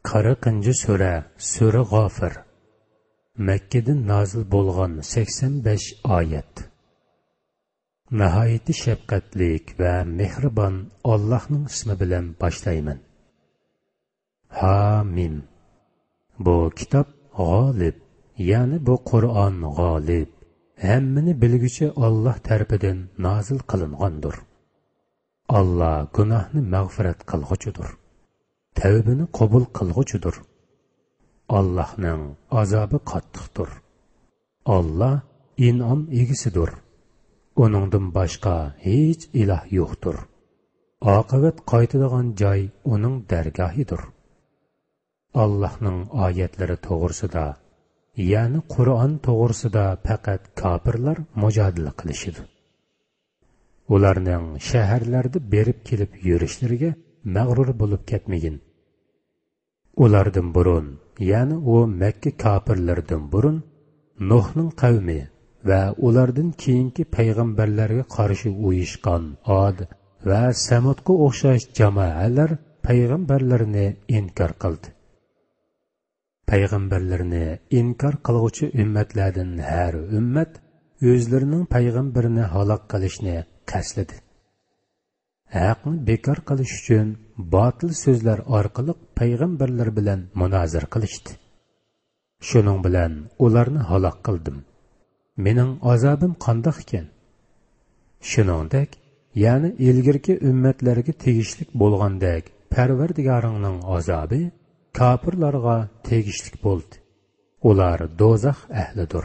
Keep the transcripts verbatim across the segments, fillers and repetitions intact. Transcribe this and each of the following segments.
qirqinchi sura Sura G'ofir. Makkadan nozil bo'lgan sakson besh oyat. Nihoyatda shafqatlik va mehribon Allohning ismi bilan boshlayman. Hamim. Bu kitob g'olib, ya'ni bu Qur'on g'olib, hammani bilguchi Alloh tarafidan nozil qilingandir. Alloh gunohni mag'firat qilg'uchidir. Tavbani qabul qilg'uchidir. Allohning azobi qattiqdir. Alloh in'om egisidir. Uningdan boshqa hech iloh yo'qdir. Oqibat qaytadigan joy uning dargohidir. Allohning oyatlari to'g'risida, ya'ni Qur'on to'g'risida faqat kofirlar mujodala qilishidi. Ularning shaharlarda berib kelib yurishlariga mag'rur bo'lib ketmagin. Ulardan burun, ya'ni u Makka kofirlaridan burun Nuhning qavmi va ulardan keyingi payg'ambarlarga qarshi uyushgan Ad va Samudga o'xshash jamoalar payg'ambarlarni inkor qildi. Payg'ambarlarni inkor qiluvchi ummatlardan har ummat o'zlarining payg'ambarini halok qilishni qasladi. Haqni bekor qilish uchun botil so'zlar orqali payg'ambarlar bilan munozir qilishdi. Shuning bilan ularni halok qildim. Mening azobim qandoq ekan? Shuningdek, ya'ni ilgirki ummatlarga tegishli bo'lgandek, Parvardigoringning azobi kofirlarga tegishli bo'ldi. Ular do'zax ahlidir.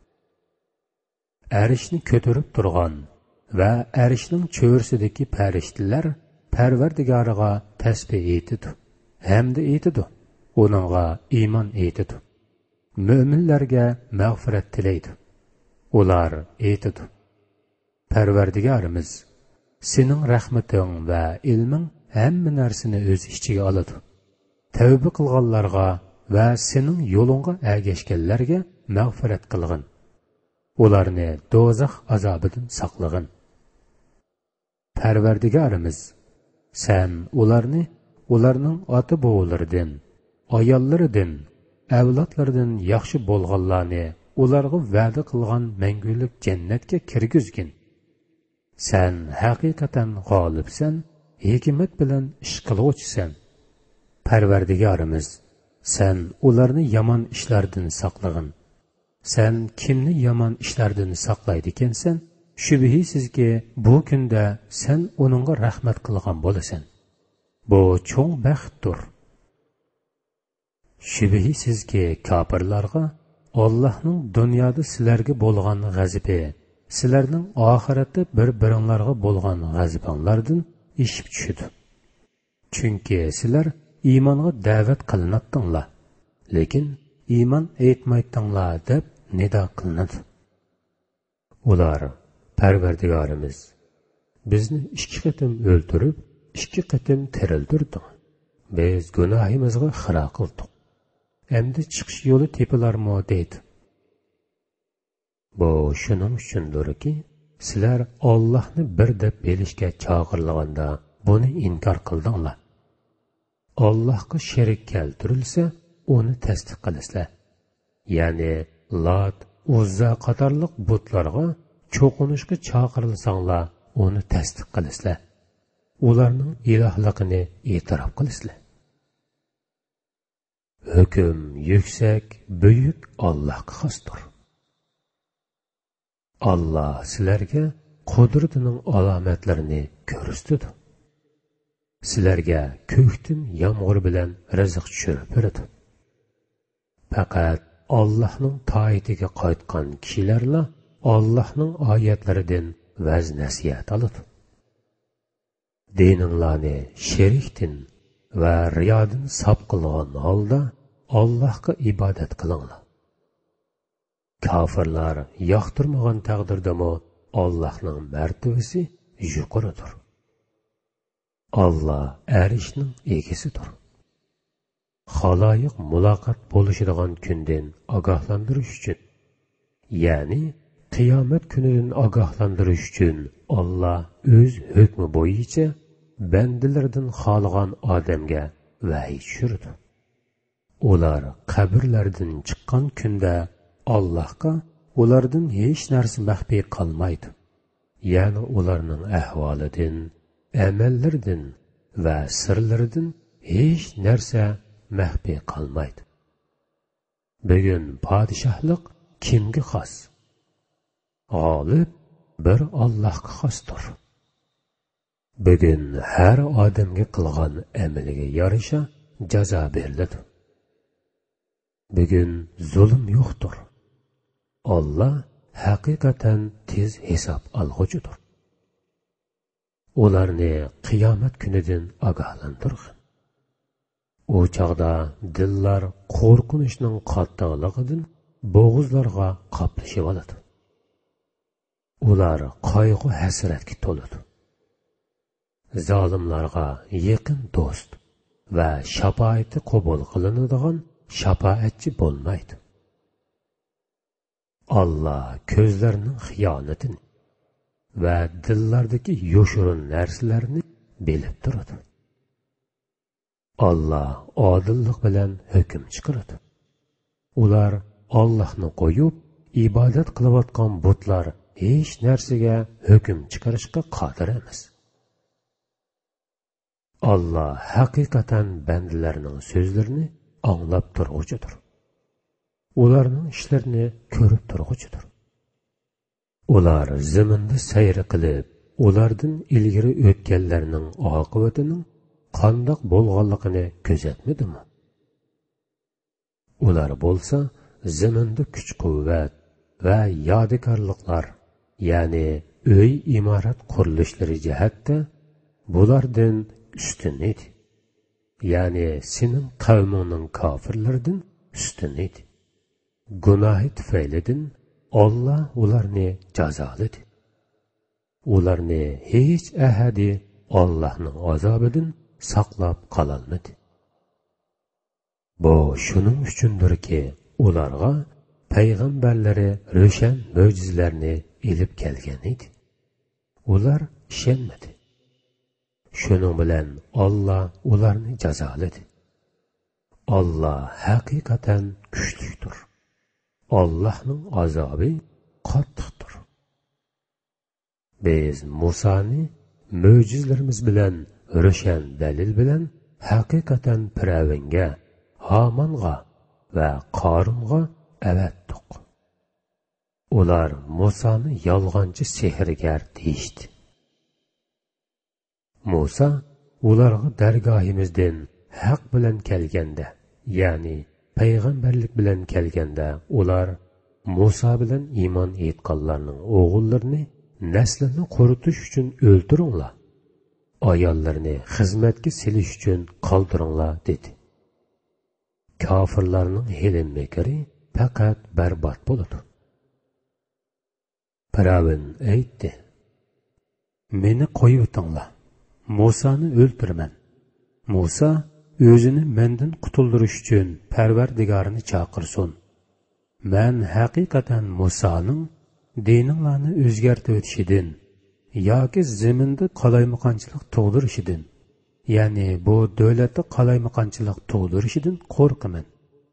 Arishni ko'tarib turgan va arishning cho'rsidagi farishtalar Parvardigoriga tasbih etidi, hamda etidi, uningga iymon etidi. Mo'minlarga mag'firat tilaydi. Ular etidi: Parvardigorimiz, sening rahmating va ilming hamma narsani o'z ichiga oladi. Tavba qilganlarga va sening yo'lingga ergashganlarga mag'firat qilgin. Ularni do'zax azobidan saqlagin. Parvardigorimiz, sen ularni ularning ota-bobolaridan, ayollaridan, avlodlaridan yaxshi bo'lganlarni ularga va'da qilgan mangulik jannatga kirgizgin. Sen haqiqatan g'olibsan, hikmat bilan ish qiluvchisan. Parvardigorimiz, sen ularni yomon ishlardan saqlagin. Sen kimni yomon ishlardan saqlaydi ekansan, shubhisizki bu kunda sen uningga rahmat qilgan bo'lasan. Bu cho'ng baxtdir. Shubhisizki kofirlarga Allohning dunyoda sizlarga bo'lgan g'azabi, sizlarning oxiratda bir-biringlarga bo'lgan g'azabinglardan eshib tushdi. Chunki sizlar iymonga da'vat qilinatdinglar, lekin iymon etmaydinglar deb nido qilinadi. Ular: Parvardigorimiz, bizni ikki qatim o'ldirib, ikki qatim tirildirding. Biz gunohimizga xiro qildik. Endi chiqish yo'li tepilarmi deydi. Bu shuning uchundirki, sizlar Allohni bir deb bilishga chaqirganda buni inkor qildinglar. Allohga sherik keltirilsa, uni tasdiq qilasizlar. Ya'ni Lat, Uzza qatorliq butlarga cho'qinishga chaqirilsanglar, uni tasdiq qilasizlar. Ularning ilohligini e'tirof qilasizlar. Hukm yuksak, buyuk Allohga xosdir. Alloh sizlarga qudratining alomatlarini ko'rsatdi. Sizlarga ko'kdan yomg'ir bilan rizq tushirib beradi. Faqat Allohning toatiga qaytgan kishilarla Allohning oyatlaridan vaz nasihat oladi. Dininglarni sherikdan va riyodan sop qilgan holda Allohga ibodat qilinglar. Kofirlar yoqtirmagan taqdirdami Allohning martabasi yuqoridir. Alloh arishning egasidir. Xaloyiq muloqot bo'lishadigan kundan ogohlantirish uchun, ya'ni qiyomat kunidan ogohlantirish uchun Alloh o'z hukmi bo'yicha bandalardan xohlagan odamga vahiy tushirdi. ular qabrlardan chiqqan kunda Allohga ulardan hech narsa maxfiy qolmaydi. Ya'ni ularning ahvolidan, amallaridan va sirlaridan hech narsa maxfiy qolmaydi. Bugun podshohlik kimga xos? G'olib bir Allohga xosdir. Bugun har odamga qilgan amaliga yarasha jazo beriladi. Bugun zulm yo'qdir. Allah haqiqatan tez hisob olg'uchidir. Ularni qiyomat kunidan ogohlantirgin. U chaqda dillar qo'rqinishning qattiqligidan bo'g'izlarga qoplashib oladi. Ular qayg'u hasratga to'ladi. Zolimlarga yaqin do'st va shafoati qabul qilinadigan shafoatchi bo'lmaydi. Allah ko'zlarning xiyonatini va dillardagi yoshirin narsalarni bilib turadi. Allah odillik bilan hukm chiqaradi. Ular Allohni qo'yib ibodat qilayotgan butlar hech narsaga hukm chiqarishga qodir emas. Allah haqiqatan bandalarining so'zlarini anglab turg'uchidir. Ularning ishlarini ko'rib turg'uchidir. Ular zaminda sayr qilib, ulardan ilgari o'tganlarning oqibatining qandoq bo'lganligini kuzatmadimi? Ular bo'lsa, zaminda kuch-quvvat va yodikorliklar, ya'ni uy imorat qurilishlari jihatda bulardan ustun edi. Ya'ni sening qavmingning kofirlardan ustun edi. Gunohi tufaylidan Allah ularni jazoladi. Ularni hech ahadi Allohning azobidan saqlab qololmadi. Bu shuning uchundirki, ularga payg'ambarlari ro'shan mo'jizalarni elib kelgan edi. Ular ishonmadi. Shuning bilan Allah ularni jazoladi. Allah haqiqatan kuchlidir. Allah'ның azobi qattiqdir. Biz Musa'ni mo'jizalarimiz bilan, ro'shan dalil bilan haqiqatan Firavunga, Hamonga va Qorunga avatdik. Ular Musa'ni yolg'onchi sehrgar deyishdi. Musa ularga dargohimizdan haq bilan kelganda, ya'ni payg'ambarlik bilan kelganda ular Musa bilan iymon etganlarning o'g'illarini naslini quritish uchun o'ldiringlar, ayollarni xizmatga silish uchun qoldiringlar dedi. Kofirlarning hilim mekri faqat barbod bo'ladi. Firavun aytdi: "Meni qo'yib o'tinglar, Musani o'ldiraman." Musa o'zini mendan qutuldirish uchun Parvardigorini chaqirsin. Men haqiqatan Musaning dininglarni o'zgartirib o'tishidan yoki zaminda qalaymaqonchilik tug'dirishidan, ya'ni bu davlatda qalaymaqonchilik tug'dirishidan qo'rqaman.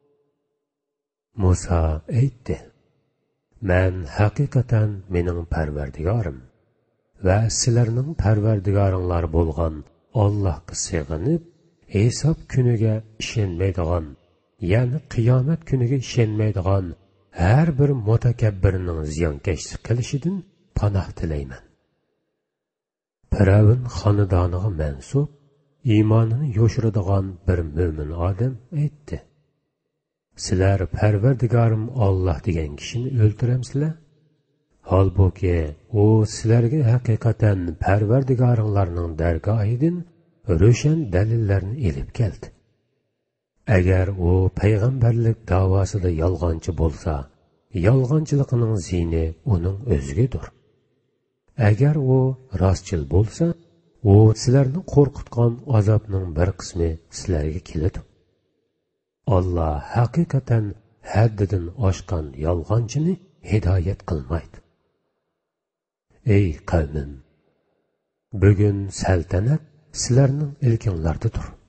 Musa aytdi: "Men haqiqatan mening Parvardigorim va sizlarning Parvardigoringlar bo'lgan Allohga sig'inib, hisob kuniga ishonmaydigan, ya'ni qiyomat kuniga ishonmaydigan har bir mutakabbirning ziyonkashlik qilishidan panoh tilayman." Firavun xonadoniga mansub, iymonini yo'shiradigan bir mo'min odam aytdi: "Sizlar Parvardigorim Alloh degan kishini o'ldiramsizlar? Holbuki u sizlarga haqiqatan Parvardigoringlarning dargohidan ro'shan dalillarni elib keldi. Agar u payg'ambarlik davosida yolg'onchi bo'lsa, yolg'onchiligining ziyni uning o'zigadir. Agar u rostchil bo'lsa, u sizlarni qo'rqitgan azobning bir qismi sizlarga keladi. Alloh haqiqatan haddidan oshgan yolg'onchini hidoyat qilmaydi." Ey qavmim, bugun saltanat sizlarning ilkinglardadir.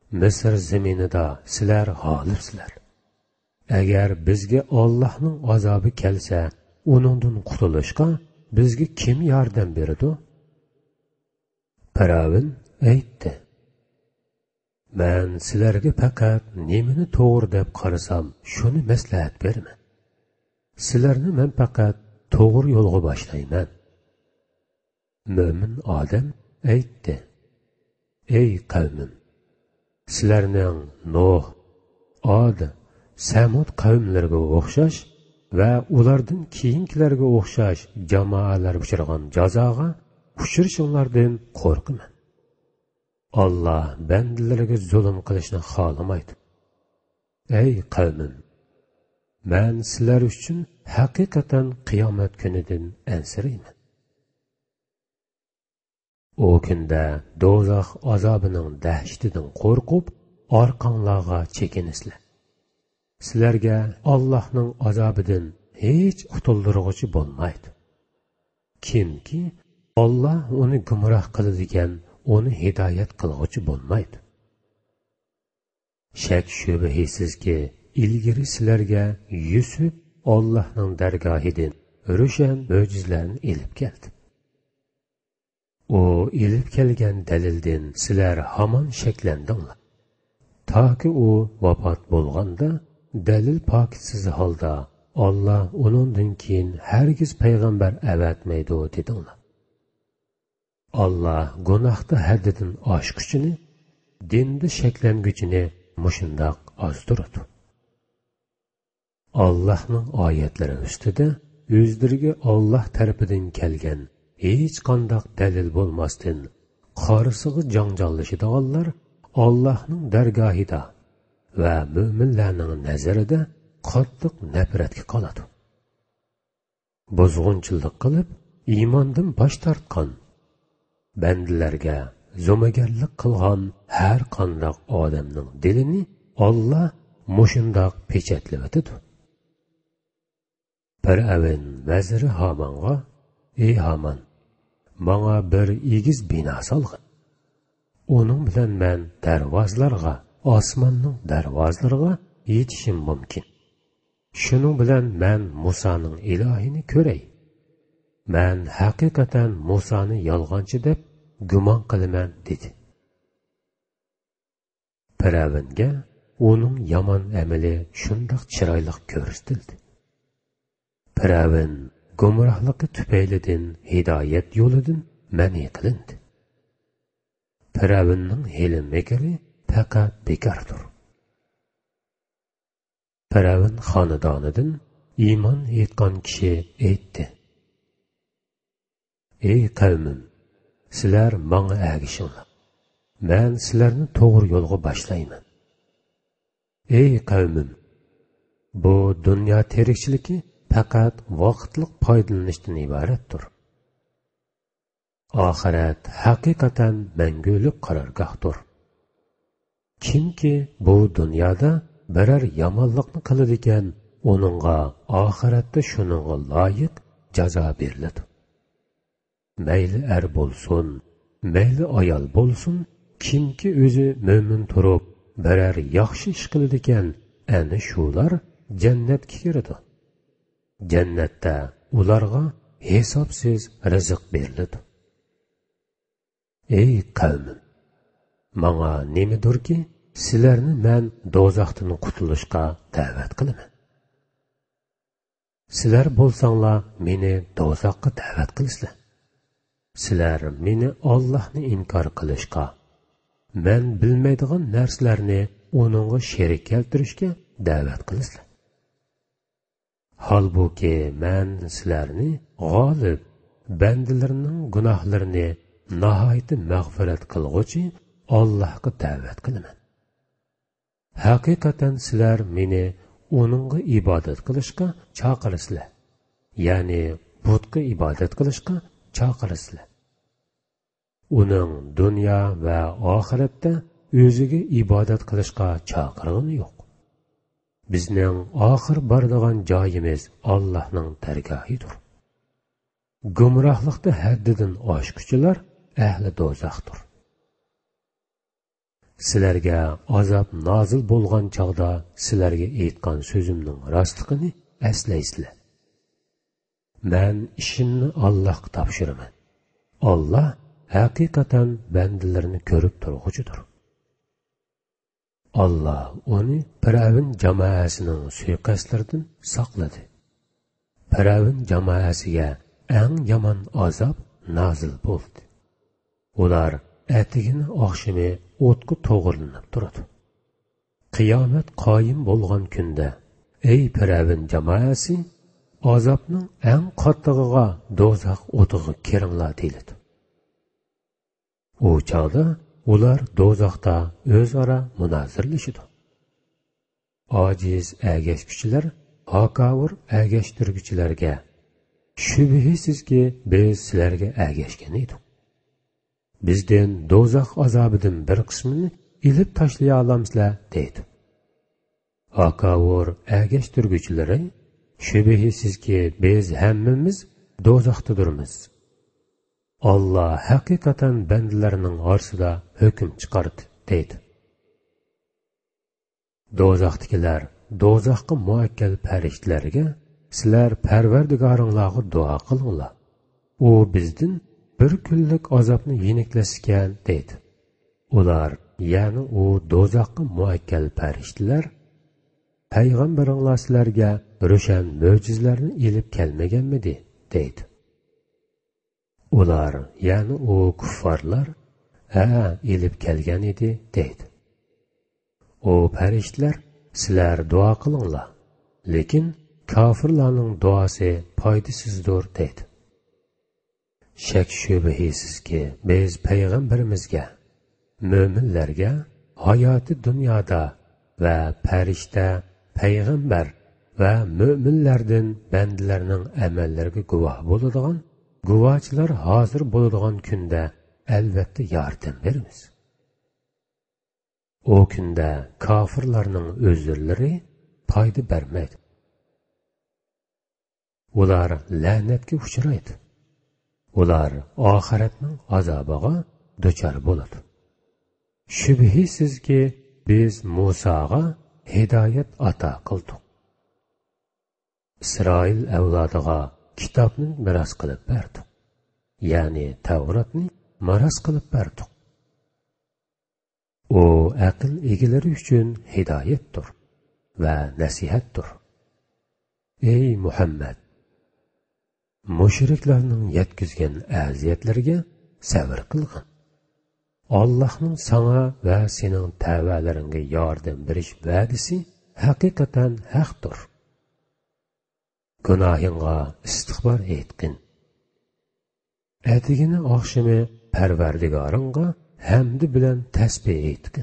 Misr zaminida sizlar g'olibsizlar. Agar bizga Allohning azobi kelsa, uningdan qutulishga bizga kim yordam beradi? Firavun aytdi: "Men sizlarga faqat nimani to'g'ri deb qarasam, shuni maslahat beraman. Sizlarni men faqat to'g'ri yo'lga boshlayman." Mo'min odam aytdi: "Ey qavmim, sizlarning Nuh, Od, Samud qavmlariga o'xshash va ulardan keyingilarga o'xshash jamoalar uchragan jazoga uchrashinglardan qo'rqaman. Alloh bandalariga zulm qilishni xohlamaydi. Ey qavmim, men sizlar uchun haqiqatan qiyomat kunidan ansirayman. O kunda do'zax azobining dahshatidan qo'rqib, orqanglarga chekinisizlar. Sizlarga Allohning azobidan hech qutuldirg'uchi bo'lmaydi. Kimki Alloh uni gumroh qiladigan, uni hidoyat qilg'uchi bo'lmaydi. Shak shubhisizki, ilgari sizlarga Yusuf Allohning dargohidan ro'shan mo'jizalarni elib keldi. O elib kelgan dalildan sizlar hamon shaklandinglar. Toki u vafot bo'lganda dalil pokitsiz holda Alloh uningdan keyin hargiz payg'ambar avatmaydi dedinglar. Alloh gunohda haddidan oshguchini, dinda shaklanguvchini mushundoq ozdiradi. Allohning oyatlari ustida o'zlariga Alloh tarafidan kelgan hech qanday dalil bo'lmasdan qorisiga janjallashadiganlar Allohning dargohida va mo'minlarning nazarida qattiq nafratga qoladi. Buzg'unchilik qilib iymondan bosh tortgan, bandalarga zo'magarlik qilgan har qanday odamning dilini Alloh mushundoq pechatlab o'tadi. Firavun vaziri Hamonga: "Ey Hamon, menga bir egiz bino solg'in. Uning bilan men darvozlarga, osmonning darvozlariga yetishim mumkin. Shuning bilan men Musoning ilohini ko'ray. Men haqiqatan Musoni yolg'onchi deb gumon qilaman" dedi. Firavunga uning yomon amali shundoq chiroyli ko'rsatildi. Firavun gumrohligi tufaylidan hidoyat yo'lidan mani qilindi. Firavunning hili-mekri faqat bekordir. Firavun xonadonidan iymon etgan kishi aytdi: "Ey qavmim, sizlar menga ergishinglar. Men sizlarni to'g'ri yo'lga boshlayman. Ey qavmim, bu dunyo tirikchiligi faqat vaqtlik foydalanishdan iboratdir. Oxirat haqiqatan mangulik qarorgohdir. Kimki bu dunyoda biror yomonlikni qiladigan, uningga oxiratda shuningga loyiq jazo beriladi. Mayli er bo'lsin, mayli ayol bo'lsin, kimki o'zi mo'min turib biror yaxshi ish qiladigan, ana shular jannatga kiradi. Jannatda ularga hisobsiz rizq beriladi. Ey qavmim, menga nimadirki, sizlarni men do'zaxdan qutulishga da'vat qilaman. Sizlar bo'lsanglar meni do'zaxga da'vat qilasizlar. Sizlar meni Allohni inkor qilishga, men bilmaydigan narsalarni uningga sherik keltirishga da'vat qilasizlar. Halbuki men sizlarni g'olib, bandalarning gunohlarini nihoyat mag'firat qilg'uchi Allohga da'vat qilaman. Haqiqatan sizlar meni uningga ibodat qilishga chaqirsizlar. Ya'ni butga ibodat qilishga chaqirsizlar. Uning dunyo va oxiratda o'ziga ibodat qilishga chaqirg'ini yo'q. Bizning oxir boradigan joyimiz Allohning dargohidir. Gumrohlikda haddidan oshguchilar ahli do'zaxdir. sizlarga azob nozil bo'lgan chog'da sizlarga aytgan so'zimning rostligini eslaysizlar. Men ishimni Allohga topshiraman. Alloh haqiqatan bandalarni ko'rib turg'uchidir. Allah onu Firavun cemaatinin suikastlardan saqladı. Firavun cemaatiga eng yomon azab nazil bo'ldi. Ular atigini oqshimi o'tga to'g'rilanib turadi. Qiyomat qoyim bo'lgan kunda, ey Firavun cemaati, azobning eng qattig'iga do'zax o'tiga kiringlar deyiladi. O chog'da ular do'zaxda o'zaro munozirlashadi. Ojiz agashkuchilar hakavur agashtirguchilarga shubhisizki biz sizlarga agashgan edik. Bizden do'zax azobidan bir qismini ilib tashlay olamsizlar deydi. Hakavur agashtirguchilari shubhisizki biz hammamiz do'zaxdadirmiz. Allah haqiqatan bandalarning orasida hukm chiqardi deydi. Do'zaxdagilar do'zaxga muakkal farishtalarga sizlar Parvardigoringlarga duo qilinglar. U bizdan bir kunlik azobni yengillatgan deydi. Ular, ya'ni u do'zaxga muakkal farishtalar payg'ambaringlar sizlarga ro'shan mo'jizalarni elib kelmaganmidi deydi. Ular, ya'ni o kuffarlar, ha, elib kelgan edi, deydi. O farishtalar, sizlar duo qilinglar, lekin kofirlarning duosi foydasizdir, deydi. Shak shubhisizki, biz payg'ambarimizga, mo'minlarga hayoti dunyoda va farishta, payg'ambar va mo'minlardan bandalarning amallariga guvoh bo'ladigan guvohchilar hozir bo'ladigan kunda albatta yordam beramiz. O kunda kofirlarning o'zlari foyda bermaydi. Ular la'natga uchraydi. Ular oxiratning azobiga duchor bo'ladi. Shubhisizki biz Musoga hidoyat ato qildik. Isroil avlodiga kitobni miros qilib berdik. Ya'ni Tavratni miros qilib berdik. O aql egalari uchun hidoyatdir va nasihatdir. Ey Muhammad, mushriklarning yetkizgan aziyatlariga sabr qilgin. Allohning sana va sening tavbalaringga yordam berish va'dasi haqiqatan haqdir. Gunohingga istig'for etgin. Atigini oqshimi Parvardigoringga hamdi bilan tasbih etgin.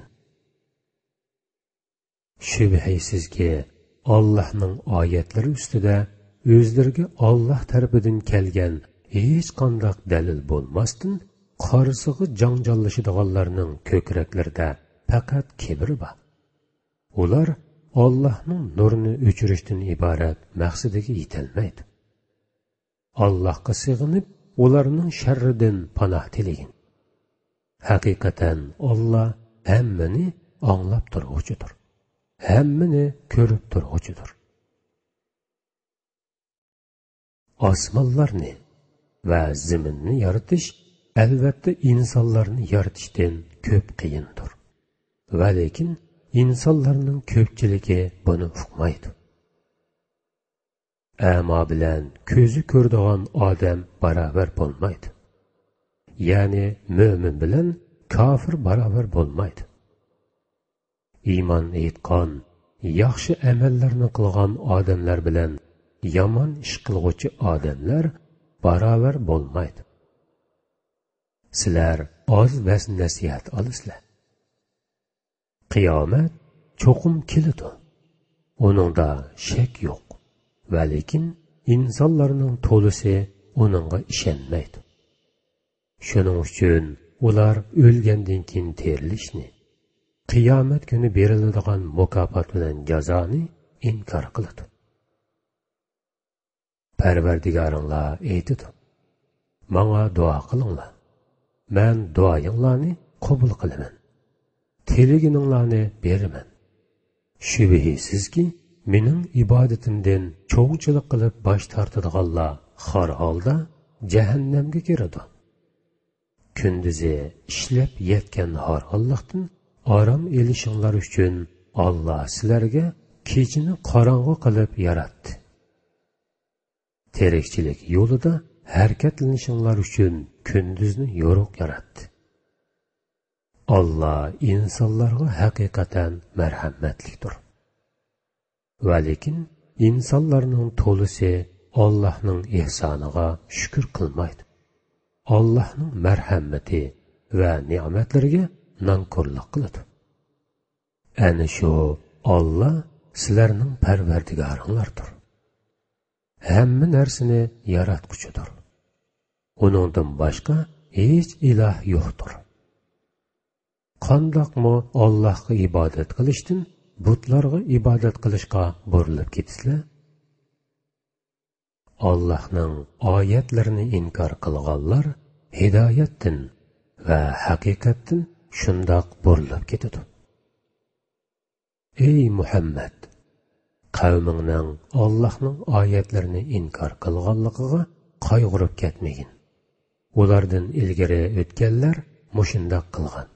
Shubhisizki Allohning oyatlari ustida o'zlariga Alloh tarafidan kelgan hech qanday dalil bo'lmasdan qarsig'i janjallashadiganlarning ko'kraklarida faqat kibr bor. Ular Allohning nurini o'chirishdan iborat maqsadiga yetolmaydi. Allohga sig'inib, ularning sharridan panoh tilaying. Haqiqatan Alloh hammani anglab turg'uchidir. Hammani ko'rib turg'uchidir. Osmonlarni va zaminni yaratish albatta insonlarni yaratishdan ko'p qiyindir. Va lekin insonlarning ko'pchiligi buni uqmaydi. Amo bilan ko'zi ko'radigan odam barobar bo'lmaydi. Ya'ni mo'min bilan kofir barobar bo'lmaydi. Iymon etgan, yaxshi amallarni qilgan odamlar bilan yomon ish qilguvchi odamlar barobar bo'lmaydi. Sizlar oz vas nasihat olasizlar. Qiyomat cho'qim keladi. Uningda shak yo'q. Va lekin insonlarning to'lisi uningga ishonmaydi. Shuning uchun ular o'lgandan keyin terilishni, qiyomat kuni beriladigan mukofot bilan jazoni inkor qiladi. Parvardigoringlar aytdi: "Menga duo qilinglar. Men duoyinglarni qabul qilaman. telegininglarni beraman. Shubhisizki, mening ibodatimdan cho'ngchilik qilib bosh tortadiganlar har holda jahannamga kiradi. Kunduzi ishlab yetgan horg'inlikdan orom elishinglar uchun Alloh sizlarga kechini qorong'u qilib yaratdi. Terikchilik yo'lida harakatlanishinglar uchun kunduzni yo'ruq yaratdi. Alloh insonlarga haqiqatan marhamatlidir. Va lekin insonlarning to'lisi Allohning ihsoniga shukr qilmaydi. Allohning marhamati va ne'matlariga nonko'rlik qiladi. Ana shu Alloh sizlarning parvardigoringlardir. Hamma narsani yaratquchidir. Uningdan boshqa hech iloh yo'qdir. Qandoqmi Allohga ibodat qilishdan butlarga ibodat qilishga burilib ketisizlar? Allohning oyatlarini inkor qilganlar hidoyatdan va haqiqatdan shundoq burilib ketadi. Ey Muhammad, qavmingning Allohning oyatlarini inkor qilganligiga qayg'urib ketmagin. Ulardan ilgari o'tganlar mushundoq qilgan.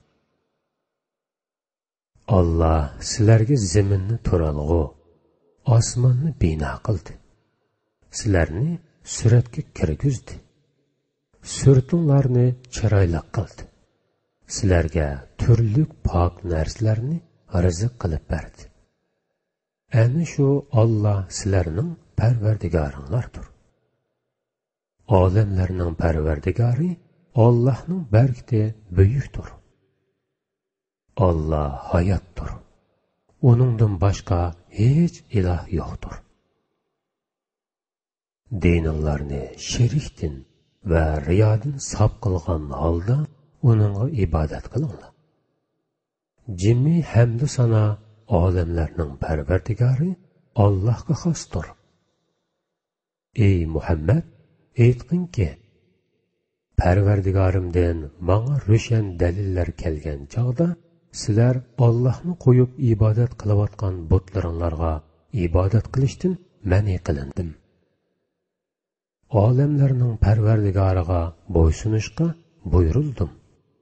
Allah sizlarga zaminni turalg'u, osmonni bino qildi. Sizlarni suratga kirgizdi. Surtinglarni chiroyli qildi. Sizlarga turli pok narsalarni rizq qilib berdi. Ana shu Alloh sizlarning parvardigoringlardir. Olamlarning parvardigori Allohning barkati buyukdir. Allah hayotdir. Uningdan boshqa hech iloh yo'qdir. Dininglarni shirkdan va riyodan sop qilgan holda uningga ibodat qilinglar. Jimmi hamdu sana olamlarning parvardigori Allohga xosdir. Ey Muhammad, aytqinki, Parvardigorimdan menga ro'shan dalillar kelgan chog'da sizlar Allohni qo'yib ibodat qilayotgan butlaringlarga ibodat qilishdan ma'ni qilindim. Olamlarning parvardigoriga bo'ysunishga buyurildim.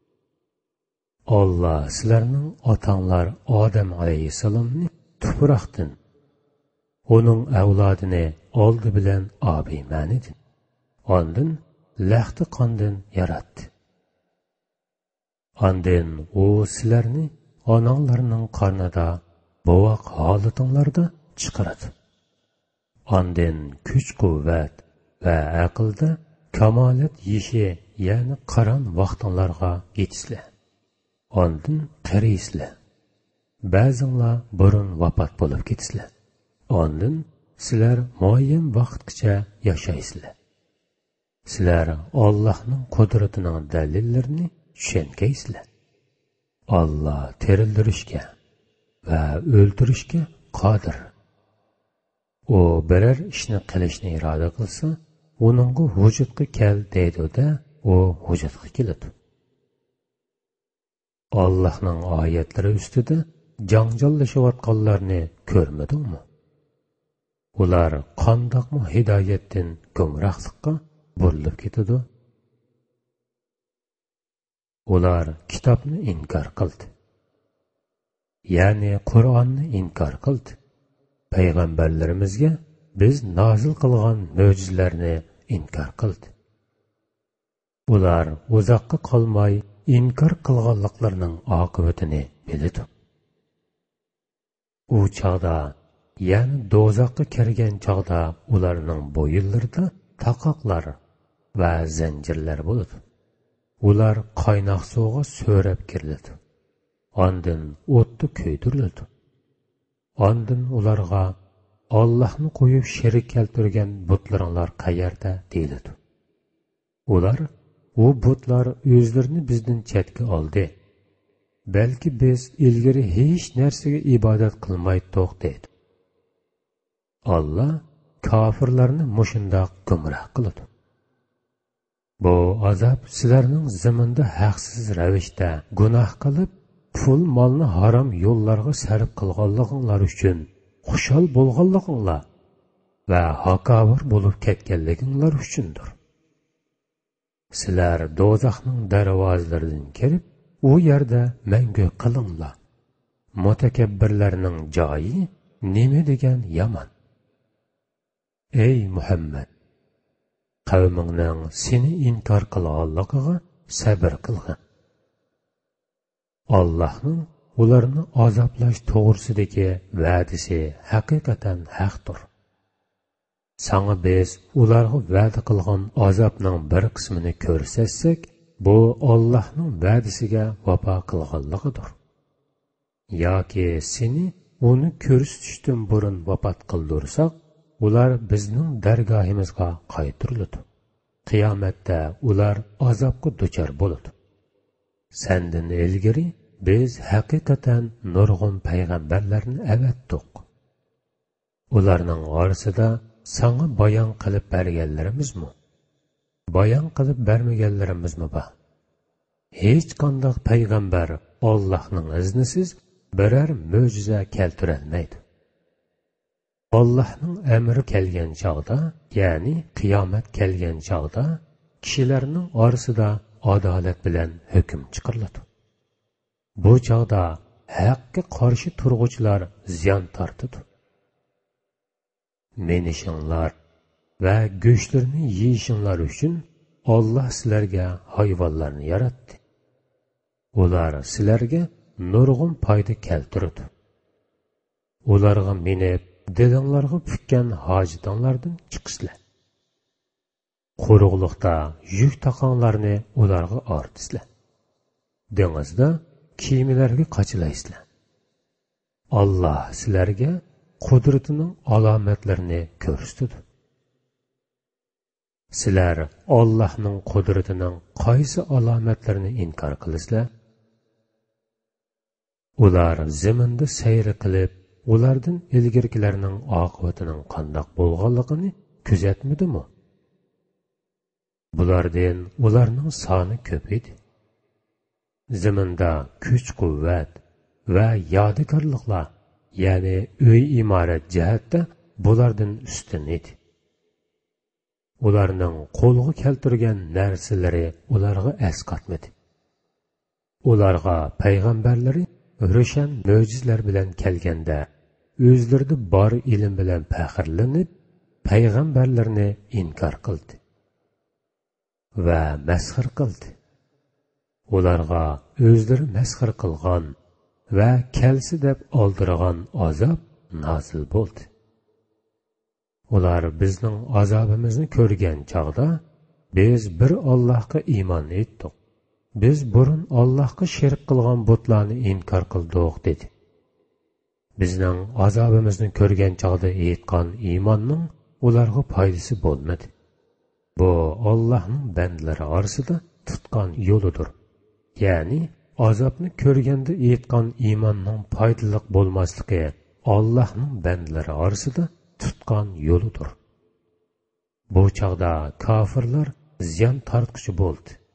Alloh sizlarning otanglar Odam alayhissalomni tuproqdan, uning avlodini oldi bilan obiman edi. Ondan lahti qondan yaratdi. Ondan u sizlarni onanglarning qornida bovoq holatinglarda chiqaradi. Ondan kuch-quvvat va aqlda kamolat yeshi, ya'ni qaron vaqtinglarga yetisizlar. Ondan qariysilar. Ba'zinglar burun vafot bo'lib ketisizlar. Ondan sizlar muayyan vaqtgacha yashaysizlar. Sizlar Allohning qudratining dalillarini tushungaysizlar. Alloh tirildirishga va o'ldirishga qodir. U biror ishni qilishni iroda qilsa, uningga vujudga kel deydi-da, u vujudga keladi. Allohning oyatlari ustida janjallashayotganlarni ko'rmadingmi? Ular qandoqmi hidoyatdan gumrohlikqa burilib ketadi? Ular kitobni inkor qildi. Ya'ni Qur'onni inkor qildi. Payg'ambarlarimizga biz nozil qilgan mo'jizalarni inkor qildi. Ular uzoqqa qolmay inkor qilganliklarining oqibatini biladi. U chog'da, ya'ni do'zaxga kirgan chog'da ularning bo'yinlarida taqoqlar va zanjirlar bo'ladi. Ular qaynoq suvga so'rab kiriladi. Ondan o'tda kuydiriladi. Ondan ularga Allohni qo'yib sherik keltirgan butlaringlar qayerda deyiladi. Ular u butlar o'zlarini bizdan chetga oldi. Balki biz ilgari hech narsaga ibodat qilmaydik deydi. Alloh kofirlarni mushundoq gumroh qiladi. Bu azob sizlarning zaminda haqsiz ravishda gunoh qilib pul molni harom yo'llarga sarf qilganliginglar uchun xushal bo'lganliginglar va hakavir bo'lib ketganliginglar uchundir. Sizlar do'zaxning darvozalaridan kirib, u yerda mangu qilinglar. Mutakabbirlarning joyi nima degan yomon. Ey Muhammad, qavmingning seni inkor qilganligiga sabr qilgin. Allohning ularni azoblash to'g'risidagi va'dasi haqiqatan haqdir. Sana biz ularga va'da qilgan azobning bir qismini ko'rsatsak, bu Allohning va'dasiga vafo qilganligidir. Yoki seni uni ko'rsatishdan burun vafot qildirsak, ular bizning dargohimizga qaytariladi. Qiyomatda ular azobga duchor bo'ladi. Sendan ilgari biz haqiqatan nurg'un payg'ambarlarni avatdik. Ularning orasida sana bayon qilib berganlarimizmi? Bayon qilib bermaganlarimizmi bor? Hech qanday payg'ambar Allohning iznisiz biror mo'jiza keltira olmaydi. Allohning amri kelgan chog'da, ya'ni qiyomat kelgan chog'da, kishilarning orasida adolat bilan hukm chiqariladi. Bu chog'da haqqa qarshi turg'uvchilar ziyon tortadi. Menishinglar va go'shtlarni yeyishinglar uchun Alloh sizlarga hayvonlarni yaratdi. Ular sizlarga nurg'un foyda keltiradi. Ularga minib, dilinglarga pukkan hojatlardan chiqisizlar. Quruqliqda yuk taqanlarni ularga ortisizlar. Dengizda kiyimlarga qachilaysizlar. Alloh sizlarga qudratining alomatlarini ko'rsatdi. Sizlar Allohning qudratining qaysi alomatlarini inkor qilasizlar? Ular zaminda sayr qilib, ulardan ilgirkilarning oqibatining qandoq bo'lganligini kuzatmadimi? Bulardan ularning soni ko'p edi. Zaminda kuch-quvvat va yodigarliklar, ya'ni uy imorat jihatda bulardan ustun edi. Ularning qo'lga keltirgan narsalari ularga asqatmadi. Ularga payg'ambarlari ro'shan mo'jizlar bilan kelganda, o'zlarida bor ilm bilan faxrlanib, payg'ambarlarni inkor qildi va masxir qildi. Ularga o'zlari masxir qilgan va kelsi deb oldirgan azob nozil bo'ldi. Ular bizning azobimizni ko'rgan chog'da, biz bir Allohga iymon etdik. Biz burun Allohga shirk qilgan butlarni inkor qildik dedi. Bizning azobimizni ko'rgan chog'da aytgan iymonning ularga foydasi bo'lmadi. Bu Allohning bandalari orasida tutgan yo'lidir. Ya'ni azobni ko'rganda aytgan iymonning foydali bo'lmasligi Allohning bandalari orasida tutgan yo'lidir. Bu chog'da kofirlar ziyon tortquchi bo'ldi.